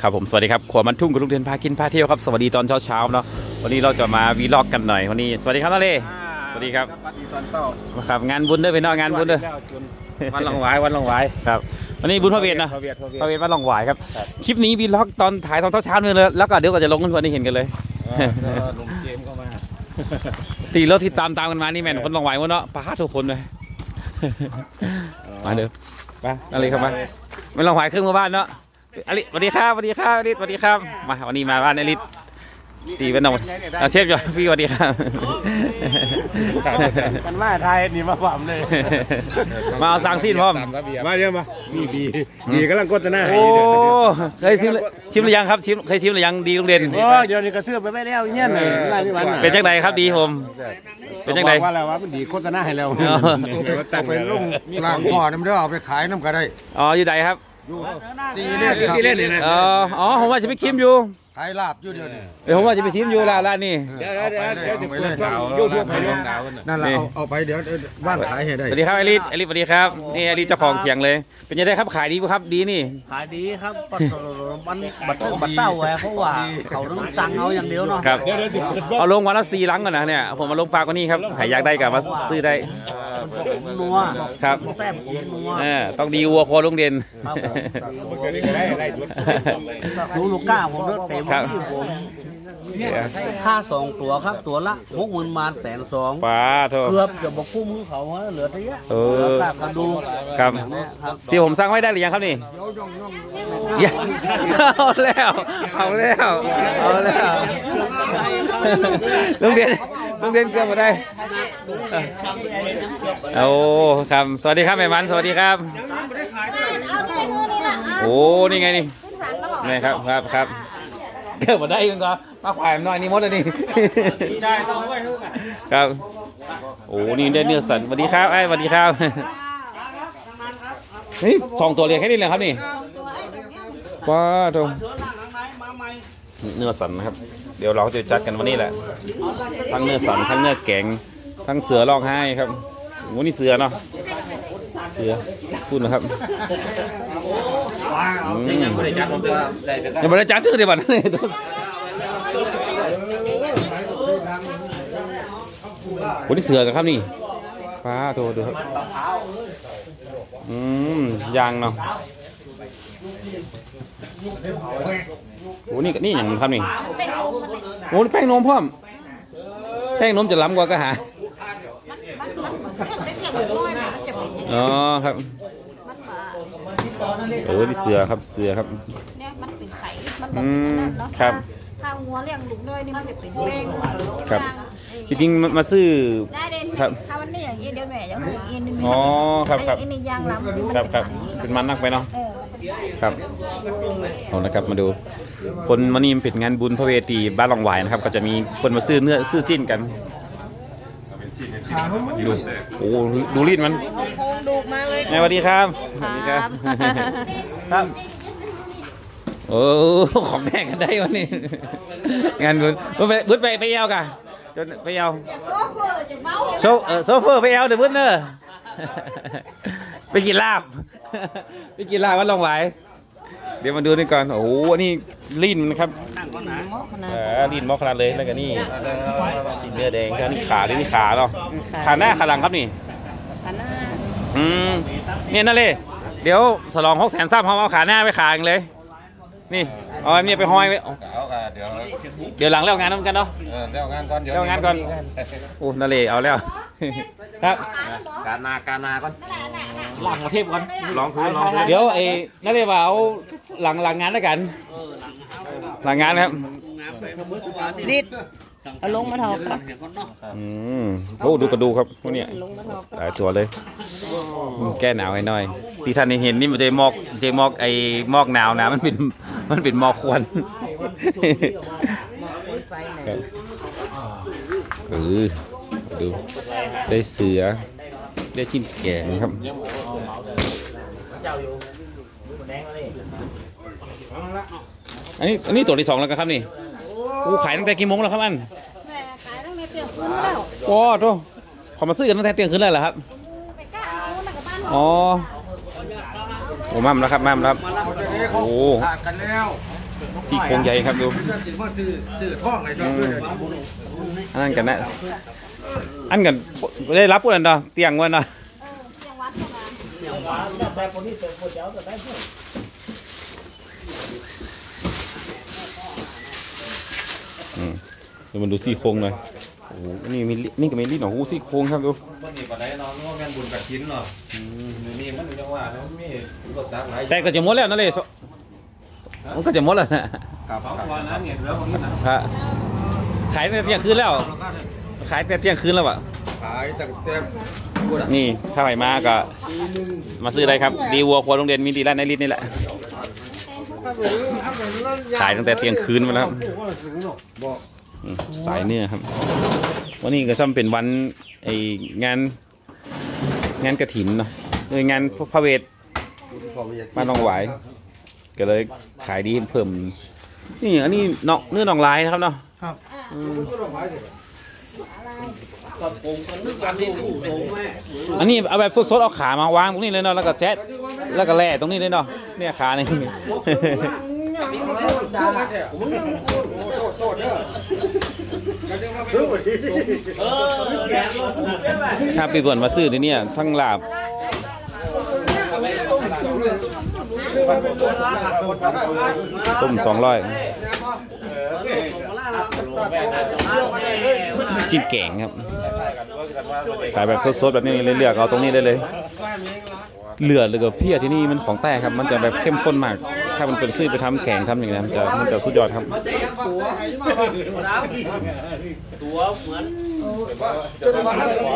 ครับผมสวัสดีครับขวมันทุ่งกับลุงเทียนพากินพาเที่ยวครับสวัสดีตอนเช้าเนาะวันนี้เราจะมาวีล็อกกันหน่อยวันนี้สวัสดีครับน้าเล่สวัสดีครับสวัสดีตอนเช้าครับงานบุญด้วยไปนอกงานบุญด้วยวันลองหวายวันลองหวายครับวันนี้บุญพระเวทนะพระเวทวันลองหวายครับคลิปนี้วีล็อกตอนถ่ายตอนเช้าเลยแล้วก็เดี๋ยวก็จะลงกันวันนี้เห็นกันเลยลุงเจมก็มาตีรถที่ตามกันมานี่แม่นคนลองหวายหมดเนาะป้าทุกคนเลยมาเด้อไปอะไรครับมาไม่ลองหวายครึ่งหมู่บ้านเนาะอลิสวัสดีครับสวัสดีครับอลิสสวัสดีครับมาวันนี้มาบ้านอลิสตีเป็นหนมเชฟอยู่พี่สวัสดีครับกันว่าไทยนี่มาฝัมเลยมาเอาสังซีนพร้อมมาเยอะมาบีกำลังกดหน้าโอ้เคยชิมหรือยังครับเคยชิมหรือยังดีโรงเรียนโอ้เดี๋ยวนี้กระเทือบไปไม่แล้วเงี้ยเลยเป็นจังไดครับดีผมเป็นจังไดว่าแล้วว่ามันดีโฆษณาให้แล้วแต่เป็นลุงล่างพ่อเนี่ยมันได้เอาไปขายน้ำกันได้อ๋ออยู่ใดครับตีเล่นนี่นะอ๋อผมว่าจะไปชิมอยู่ขายลาบอยู่เดียวนี่ผมว่าจะไปชิมอยู่ร้านนี่เดี๋ยวจะเปิดช่องยูทูบให้ดาวนั่นแหละเอาไปเดี๋ยวว่างขายให้ได้สวัสดีครับอลิสสวัสดีครับนี่อลิสเจ้าของเขียงเลยเป็นยังไงครับขายดีป่ะครับดีนี่ขายดีครับมันบัตรเต้าไว้เพราะว่าเขาต้องสั่งเอาอย่างเดียวเนาะครับเอาลงวันละ4 ลังก่อนนะเนี่ยผมมาลงปลากว่านี้ครับหายอยากได้กับมาซื้อได้นัวครับแซ่บนัวต้องดีวัวโคโรงเรียนดูลูกก้าผมเลือกเต็มที่ผมค่า2 ตัวครับตัวละ60,000 มา120,000 ป้าโทษเกือบจะบอกคุ้มเขาเหลือเท่าไหร่กระดูครับที่ผมสั่งไว้ได้หรือยังครับนี่เอาแล้วโรงเรียนเกือบมาได้โอ้ครับสวัสดีครับแม่มันสวัสดีครับโอ้นี่ไงนี่นี่ครับเกือบมาได้ยังก็มาขวายหน่อยนี่มดเลยนี่ครับโอ้นี่ได้เนื้อสันสวัสดีครับสวัสดีครับนี่2 ตัวเรียงแค่นี้เลยครับนี่ว้าโถเนื้อสันนะครับเดี๋ยวเราจะจัดกันวันนี้แหละทั้งเนื้อสันทั้งเนื้อแกงทั้งเสือร้องไห้ครับโอ้นี่เสือเนาะเสือพูดนะครับยังไม่ได้จัดเดี๋ยวบัดนี้โอ้นี่เสือกันครับนี่ฟ้าโทรดูครับยางเนาะโอ้นี่อย่างครับนี่โอ้แป้งนมพร้อมแป้งนมจะล้ำกว่าก็หาอ๋อครับโอ้นี่เสือครับเนี่ยมันเป็นไข่ครับถ้าหัวเลี้ยงลูกเลยนี่มันจะเป็นแป้งครับจริงๆมาซื้อครับถ้าวันนี้อย่างนี้เดี๋ยวแม่จะให้อินอ๋อครับอินนี่ยางล้ำครับเป็นมันนักไปเนาะครับเอาละครับมาดูคนมันนี่เป็นงานบุญพระเวทีบ้านหลองหวายนะครับก็จะมีคนมาซื้อเนื้อซื้อจิ้นกันดูโอ้ดูรีดมันดูมาเลยสวัสดีครับครับโอ้ของแม่กันได้วันนี้งานบุญไปเอากันจนไปเอาโซเฟอร์ไปเอาเดี๋ยวบุญเนอะไปกินลาบวันลองไหวเดี๋ยวมาดูนี่ก่อนโอ้นี่ลีนนะครับลีนมอขนาดเลยแล้วก็นี่เนื้อแดงครับนี่ขาเนาะขาหน้าขาหลังครับนี่เนี่ยนั่นเลยเดี๋ยวสลอง600,000 เขาเอาขาหน้าไปขาเองเลยนี่เอาอันนี้ไปห้อยไว้เดี๋ยวหลังแล้วงานนั้นกันเนาะแล้วงานก่อนโอ้นั่นเลยเอาแล้วครับการนาก่อนลองมาเทปก่อนลองพื้นเดี๋ยวไอ้นั่นเลยว่าเอาหลังงานแล้วกันหลังงานครับรีดเอาลงมาถอกโอ้ดูกระดูครับพวกนี้หลายตัวเลยแก้หนาวให้หน่อยที่ท่านเห็นนี่มันจะมอกไอ้มอกหนาวนะมันเป็นมอกควันดูได้เสือได้ชิ้นแกงครับอันนี้ตัวที่2แล้วครับนี่ขายตั้งแต่กี่โมงแล้วครับอันขายตั้งแต่เที่ยงคืนแล้วโอ้โหเขามาซื้อกันตั้งแต่เที่ยงคืนเลยเหรอครับอ๋อโอ้มั่มแล้วครับโอ้ขาดกันแล้วซี่โครงใหญ่ครับดูสิมาซื้อท่องไงเนาะอันนั้นกันนะอันกันได้รับพวกนั้นเนาะเตียงวันเนาะเดี๋ยวมันดูซี่โครงหน่อยโอ้โหนี่ก็มีลิ้นหนอหูซี่โครงครับดูวันนี้ปัจจัยนอนว่าแม่นบุญกับชิ้นเนาะนี่มันจังว่าแล้วมีก็ซักหลายแต่ก็จะหมดแล้วนั่นเลยมันก็จะหมดแล้วนะกับวันนั้นเนี่ยแล้วคนนี้นะครับขายแต่เที่ยงคืนแล้วขายแต่เที่ยงคืนแล้วอ่ะขายตั้งแต่นี่ถ้าใครมาก็มาซื้อได้ครับดีวัวครัวโรงเรียนมีดีร้านในลิตนี่แหละขายตั้งแต่เที่ยงคืนมาแล้วสายเนื้อครับวันนี้ก็ซ้ำเป็นวันไองานกฐินเนาะงานพระเวทบ้านหนองหวายก็เลยขายดีเพิ่มนี่อันนี้เนื้อหนองลายนะครับเนาะอันนี้เอาแบบสดๆเอาขามาวางตรงนี้เลยเนาะแล้วก็แจ๊ดแล้วก็แล่ตรงนี้เลยเนาะเนี่ยขานี่ถ้าไปส่วนมาซื้อที่นี่ทั้งลาบต้ม200จิ้มแกงครับขายแบบสดๆแบบนี้เลยเลือกเอาตรงนี้ได้เลยเลือดหรือกับเพี้ยที่นี่มันของแท้ครับมันจะแบบเข้มข้นมากถ้ามันเป็นซื้อไปทำแกงทำอย่างนี้มันจะสุดยอดครับตัวเหมือนจะมาทำ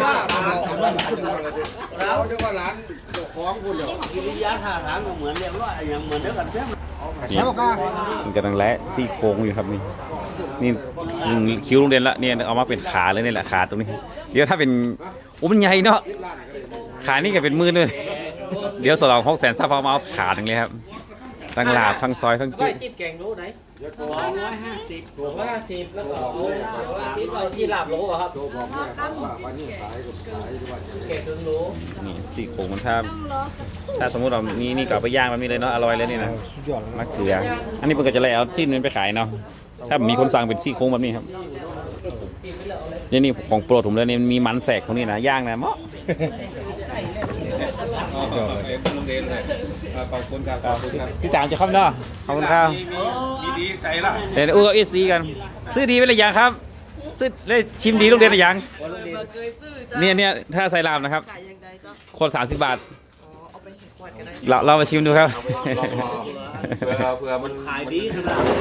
เราจะมาร้านของคุณเหรอกิริยาท่าทางเหมือนเรียกว่าอย่างเหมือนเดียวกันใช่ไหมมันกำลังแล่ซี่โครงอยู่ครับนี่คิ้วโรงเรียนละเนี่ยเอามาเป็นขาเลยนี่แหละขาตรงนี้เดี๋ยวถ้าเป็นมันใหญ่เนาะขานี่ก็เป็นมือเลยเดี๋ยวสลอง600,000ซับเอามาเอาขาตรงนี้ครับทั้งลาบทั้งซอยทั้งจุ๊บจิ้มแกงรู้ไหน 250แล้วก็ที่ลาบโลครับนี่ซี่โครงมันถ้าสมมติเรานี่ก็เอาไปย่างมันมีเลยเนาะอร่อยเลยนี่นะมะเขืออันนี้เพิ่งก็จะแล้วจิ้นมันไปขายเนาะถ้ามีคนสั่งเป็นซี่โครงแบบนี้ครับนี่ของโปรดผมเลยนี่มีมันแสกของนี่นะย่างนะเมาะที่ต่างจะครับเนาะขอบคุณครับมีดีใส่ละเดี๋ยวอู้กับซีกันซื้อดีไปเลยยังครับซื้อได้ชิมดีโรงเรียนหรือยังเนี่ยถ้าใส่ลามนะครับคน30 บาทเรามาชิมดูครับเผื่อมันขายดีขนาด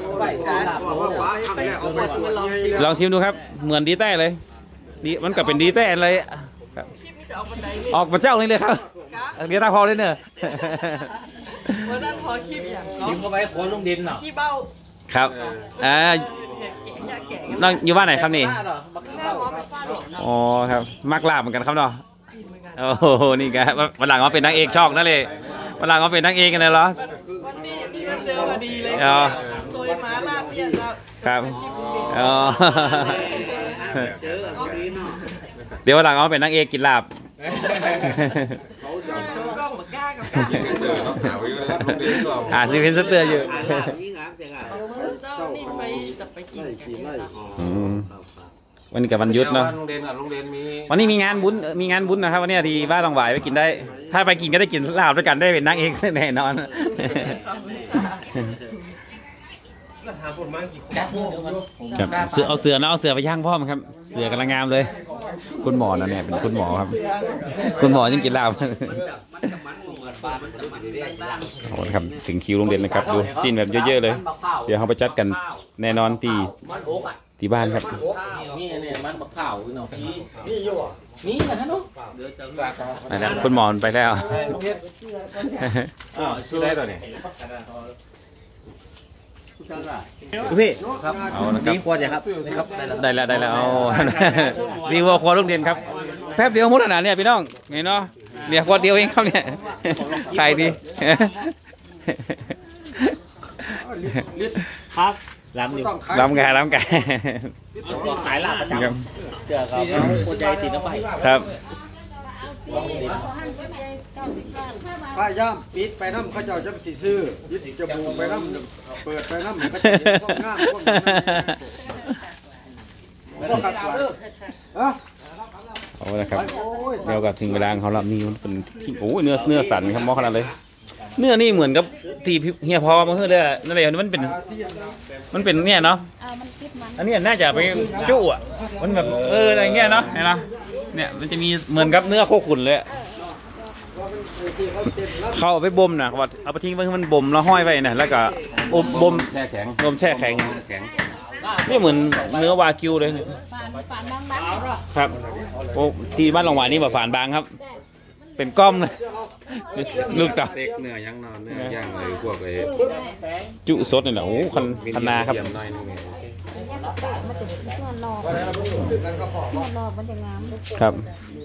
ลองชิมดูครับเหมือนดีแต้เลยดีมันก็เป็นดีแต้เลยออกมาเจ้าเลยครับเดี๋ยวตาพอเลยเนอะวันนั้นพอคลิปอย่างชิมเข้าไปคนลงดินเนาะขี้เบ้าครับน้องอยู่บ้านไหนครับนี่อ๋อครับมักลาบเหมือนกันครับเนาะโอ้โหนี่แกวันหลังมาเป็นนางเอกช่องนั่นเลยวันหลังมาเป็นนางเอกกันเลยเหรอวันนี้พี่ก็เจอพอดีเลยตัวมาลาดเนี่ยครับอ๋อเดี๋ยววันหลังมาเป็นนางเอกกินลาบซีเพนสเตอร์อยู่เจ้านี่ไปจะไปกินกันวันนี้กับวันยุทธเนาะวันนี้มีงานบุญนะครับวันนี้ที่บ้านต้องไหวไปกินได้ถ้าไปกินก็ได้กินลาบด้วยกันได้เป็นนางเอกแน่นอนครับเอาเสือเนาะเอาเสือไปย่างพ่อมครับเสือกำลังงามเลยคุณหมอนะเนี่ยเป็นคุณหมอครับคุณหมอยังกินลาบโอ้ครับถึงคิวโรงเรียนเลยครับดูจิ้นแบบเยอะๆเลยเดี๋ยวเราไปจัดกันแน่นอนที่บ้านครับนี่เนี่ยมันบักเผาเนาะนี่อยู่มีเหรอฮะเนาะนะครับคุณหมอไปแล้วชื่อได้ตัวนี้พี่ครับเอาละครับควรจะครับได้แล้วเอาดีวัวควรโรงเรียนครับแป๊บเดียวหมดขนาดเนี่ยพี่น้องไงเนาะเรียกควรเดียวเองครับเนี่ยใครดีครับล้ำอยู่ล้ำแกขายลาบประจำเจอครับคนใจติดน้ำไปครับป้าย่ำปิดไปน้ำเขาเจ้าจะสีซื้อยึดจมูกไปน้ำเปิดไปน้ำเขาจะเห็นพวกง่ามพวกนั้นก็ขัดกว่าเอาละครับเดี๋ยวกับถึงเวลาเขาละนี่มันเป็นที่โอ้ยเนื้อสันครับมอขนาดเลยเนื้อนี่เหมือนกับที่เฮียพอมาเพื่อเลยนั่นเลยมันเป็นเนี่ยเนาะอันนี้น่าจะไปจุ่อ่ะมันแบบอะไรเงี้ยเนาะเนี่ยมันจะมีเหมือนกับเนื้อโคขุนเลยเขาเอาไปบ่มนะว่าเอาไปทิ้งไว้ให้มันบ่มแล้วห้อยไว้นะแล้วก็บ่มแช่แข็งนี่เหมือนเนื้อวากิวเลยครับโอ้ที่บ้านหลงหวานนี่แบบฝานบางครับเป็นก้อมเลยลูกต่อเต็กเนื้อย่างนอนเนื้อย่างอะไรพวกจุสดนี่แหละโอ้คันนาครับครับ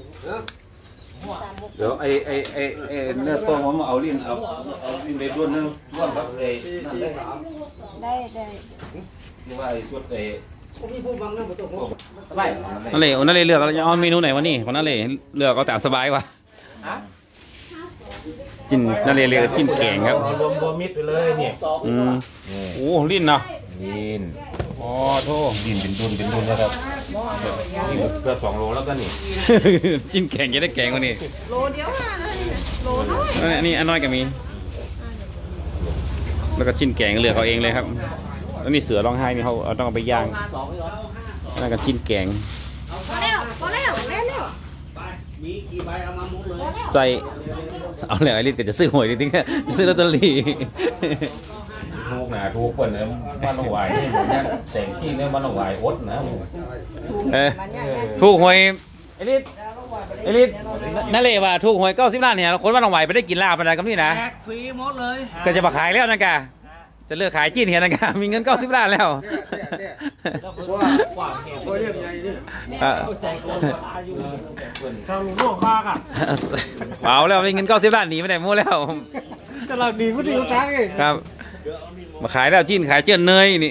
เดี๋ยวไอ้เนื้อตัวผมเอาลิ้นไปด้วนนึงด้วนครับได้ที่ว่าไอ้ชุดนั่นเลยเลือกเอาเมนูไหนวะนี่ของนั่นเลยเลือกเอาแต่สบายวะจินนั่นเลยจิ้นแกงครับรวมมิดไปเลยเนี่ยโอ้ลิ้นเนาะลิ้นอ๋อโทษลิ้นเป็นดุนนะครับเกือบ2 โลแล้วก็นี่จิ้นแกงจะได้แกงวะนี่โลเดียวโลน้อยนี่อันน้อยก็มีแล้วก็จิ้นแกงเลือกเอาเองเลยครับแล้วนี่เสือร้องไห้นี่เขาต้องเอาไปย่างแล้วก็จิ้นแกงใส่เอาเลยไอ้ลิศจะซื้อหวยดิทิ้งจะซื้อลอตเตอรี่ทุกหนาทุกคนเนี่ยบ้านหวายนี่ผมเนี่ยแต่งที่เนี่ยบ้านหวายอดนะถูกหวยไอ้ลิศนั่นเลยว่าถูกหวย90 ล้านเนี่ยคนบ้านหวายไปได้กินลาบอะไรกันนี่นะฟรีหมดเลยก็จะมาขายแล้วนะกะจะเลิกขายจีนเห็นนะกะมีเงิน90 ล้านแล้วชาวลุงโลกมากอ่ะเอาแล้วมีเงิน90 ล้านหนีไปไหนมั่วแล้วจะหลับดีก็ดีจ้าเองครับมาขายแล้วจีนขายเจือนเนยนี่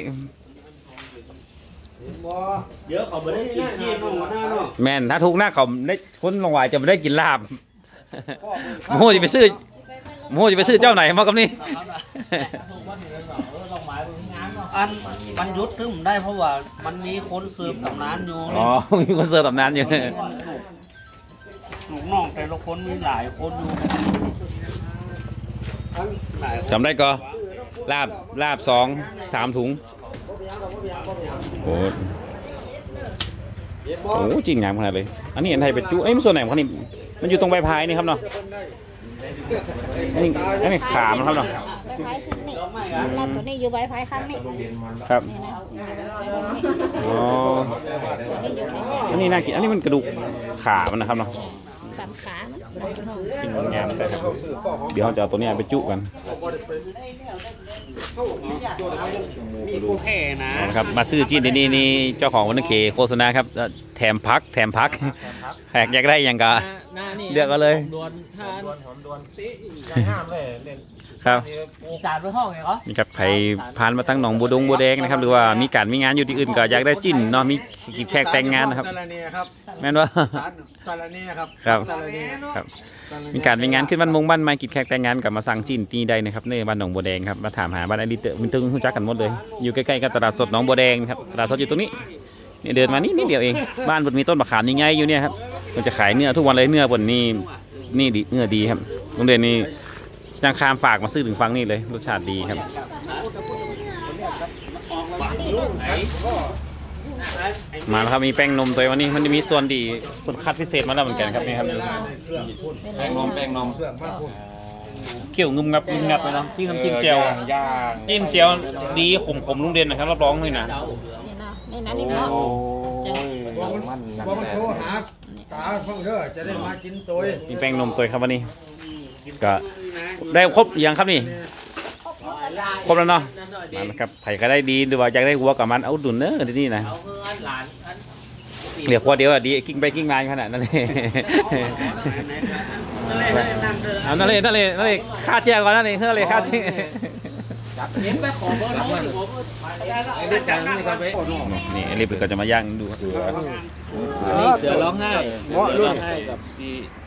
เดี๋ยวเขาไม่ได้กินจีนหน้าเนาะแม่นถ้าถูกหน้าเขาได้คนลงวายจะไม่ได้กินลาบโม่จะไปซื้อเจ้าไหนมากับนี่มันยุดถึงได้เพราะว่ามันมีคนเสิร์ฟตำนานอยู่อ๋อมีคนเสิร์ฟตำนานอยู่ลูกน้องแต่ละคนมีหลายคนอยู่จำได้ก็ลาบ2-3 ถุงโอ้จริงงามขนาดเลยอันนี้อันไทยเป็นจุมันส่วนไหนของนี่มันอยู่ตรงใบพายนี่ครับเนาะนี่ขามครับเนาะใบพายซึ่งนี่ลาบตัวนี้อยู่ใบพายข้างนี้ครับอ๋ออันนี้น่ากินอันนี้มันกระดูกขามันนะครับเนาะสันขากินงานนะครับเดี๋ยวเราจะเอาตัวนี้ไปจุกันมีกูแค่นะครับมาซื้อจีนนี่เจ้าของวันนึกเคโฆษณาครับแถมพักแหกอยากได้อย่างกะเลือกกันเลยครับอีสานเป็นห้องไงเหรอนี่ครับใครผ่านมาตั้งหนองบัวแดงนะครับหรือว่ามีงานอยู่ที่อื่นก็อยากได้จิ้นเนาะมีกิจแขกแต่งงานนะครับแม่นว่าสารเนียครับมีงานขึ้นบ้านไม้กิจแขกแต่งงานกับมาสั่งจิ้นที่ใดนะครับในบ้านหนองบัวแดงครับมาถามหาบ้านอดิเตอร์มันตึงรู้จักกันหมดเลยอยู่ใกล้ๆกับตลาดสดหนองบัวแดงครับตลาดสดอยู่ตรงนี้เนี่ยเดินมานิดเดียวเองบ้านบนมีต้นมะขามใหญ่ๆอยู่เนี่ยครับมันจะขายเนื้อทุกวันเลยเนื้อบนนี่ดีเนื้อดีครับโรงเรียนนี้จางคามฝากมาซื้อถึงฟังนี่เลยรสชาติดีครับมาแล้วครับมีแป้งนมตัววันนี้มันจะมีส่วนดีส่วนคัดพิเศษมาแล้วเหมือนกันครับนี่ครับแป้งนมเกี่ยวงึมงับไปเนาะที่น้ำจิ้มเจียวจิ้มเจียวดีขมลุงเด่นนะครับรับรองเลยนะนี่นะมันโทรหาตาฟังเด้อจะได้มากินตัวมีแป้งนมตัวครับวันนี้ก็ได้ครบอย่างครับนี่ครบแล้วเนาะนะครับไผ่ก็ได้ดีหรือว่าอยากได้หัวกับมันเอาดุนเนอร์ที่นี่นะเหลือหัวเดียวอะดีกิ้งไปกิ้งมาขนาดนั้นเลยเอานั่นเลยค่าเจ้าก่อนนั่นเลยค่าเจ้านี่ลิปก็จะมาย่างดูเสือร้องไห้กับ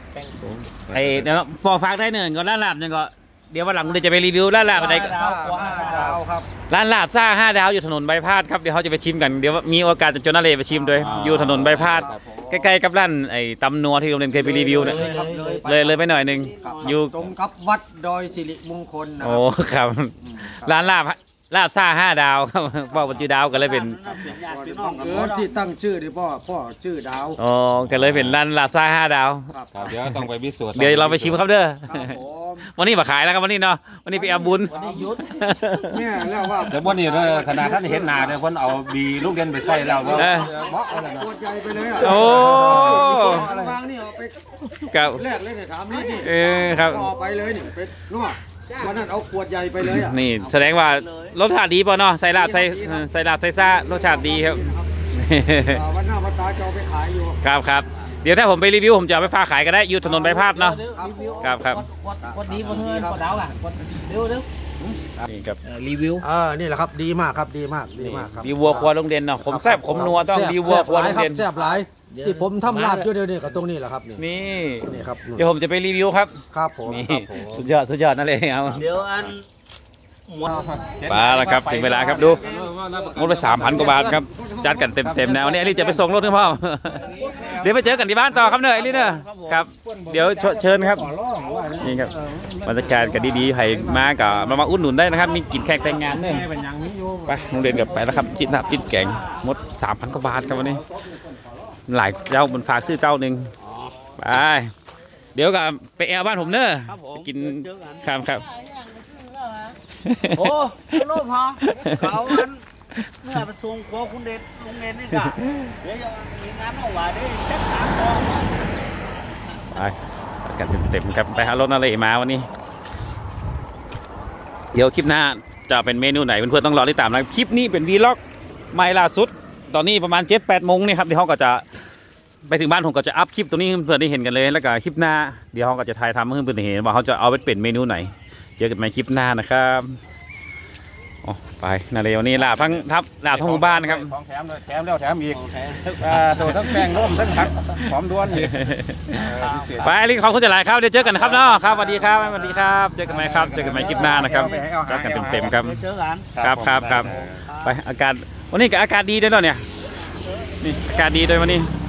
ไอ้เดี๋ยวพอฝากได้เนินก่อนร้านลาบยังก็เดี๋ยววันหลังเราจะไปรีวิวร้านลาบอะไร 5 ดาวครับร้านลาบซ่า5 ดาวอยู่ถนนใบพาดครับเดี๋ยวเขาจะไปชิมกันเดี๋ยวมีโอกาสจะชวนนาเลไปชิมด้วยอยู่ถนนใบพาดใกล้ๆกับร้านไอ้ตำนัวที่โรงเรียนเคยไปรีวิวเนี่ยเลยไปหน่อยนึงอยู่ตรงกับวัดดอยสิริมงคลนะโอ้ครับร้านลาบซ่า5 ดาวครับบอกว่าชื่อดาวก็เลยเป็นเกิดที่ตั้งชื่อที่พ่อชื่อดาวอ๋อก็เลยเป็นร้านลาบซ่า5 ดาวครับครับเดี๋ยวต้องไปพิสูจน์เดี๋ยวเราไปชิมครับเด้อครับผมวันนี้มาขายแล้วครับวันนี้เนาะวันนี้ไปเอาบุญเนี่ยแล้วว่าเดี๋ยววันนี้เลยขนาดท่านเห็นหน้าเนี่ยเพิ่นเอาบีลูกเด่นไปใส่แล้วก็บล็อกอะไรนะปวดใหญ่ไปเลยอ่ะโอ้วางนี่เอาไปครับแรกเลยเนี่ยถามนี่นี่ครับต่อไปเลยนี่เป็นนวดวันนั้นเอาขวดใหญ่ไปเลยอ่ะนี่แสดงว่ารสชาติดีป่ะเนาะใส่ลาบใส่ลาบใส่ซ่ารสชาติดีครับวันหน้าวันตาจะเอาไปขายอยู่ครับเดี๋ยวถ้าผมไปรีวิวผมจะเอาไปฝากขายก็ได้อยู่ถนนใบพาดเนาะครับวันนี้วันเฮือนวันดาวล่ะเร็วนี่ครับรีวิวนี่แหละครับดีมากครับดีมากครับดีวัวควายโรงเรียนเนาะผมแซ่บผมนัวต้องดีวัวควายโรงเรียนแซ่บหลายที่ผมทำลาบอยู่เดี๋ยวนี้กับตรงนี้แหละครับนี่นี่ครับเดี๋ยวผมจะไปรีวิวครับครับผมนี่ครับผมสุดยอดนั่นเลยเอาเดี๋ยวอันหมดมาแล้วครับถึงเวลาครับดูงดไป3,000 กว่าบาทครับจัดกันเต็มแนวนี้ไอ้ลี่จะไปส่งรถให้พ่อเดี๋ยวไปเจอกันที่บ้านต่อครับเนยไอ้ลี่เนอะครับเดี๋ยวเชิญครับนี่ครับบรรยากาศกันดีๆให้มากับมาอุดหนุนได้นะครับมีกินแขกแต่งงานเนี่ยไปโรงเรียนกับไปแล้วครับจิ้นน้ำจิ้นแกงหมด 3,000 กว่าบาทครับวันนี้หลายเจ้าบนฝากซื้อเจ้าหนึ่งไปเดี๋ยวกับไปแอลบ้านผมเนอะกินครับโอ้โลภฮะเขาอันเมื่อไปส่งครัวคุณเดชลุงเดชนี่กะเดี๋ยวจะมีงานเอาไว้ได้จัดการต่อไปกันเต็มครับไปหารถอะไรมาวันนี้ เดี๋ยวคลิปหน้าจะเป็นเมนูไหนเพื่อนๆต้องรอติดตามนะคลิปนี้เป็นวีล็อกใหม่ล่าสุดตอนนี้ประมาณ 7-8 โมงนี่ครับเดี๋ยวเขาก็จะไปถึงบ้านผมก็จะอัพคลิปตัวนี้เพื่อนๆได้เห็นกันเลยแล้วก็คลิปหน้าเดี๋ยวเขาก็จะถ่ายทำให้เพื่อนๆเห็นว่าเขาจะเอาไปเป็นเมนูไหนเจอกันใหม่คลิปหน้านะครับไปนาเรวันนี้ลาบทั้งหมู่บ้านนะครับของแถมเลยแถมแล้วแถมอีกตัวทั้งแป้งร่มทั้งผักหอมด้วนอีกไปลิงขอบคุณจะหลายครับเดี๋ยวเจอกันนะครับเนาะครับสวัสดีครับเจอกันไหมครับเจอกันไหมคลิปหน้านะครับเจอกันเต็มครับเจอกันครับไปอากาศวันนี้ก็อากาศดีด้วยเนาะเนี่ยนี่อากาศดีด้วยวันนี้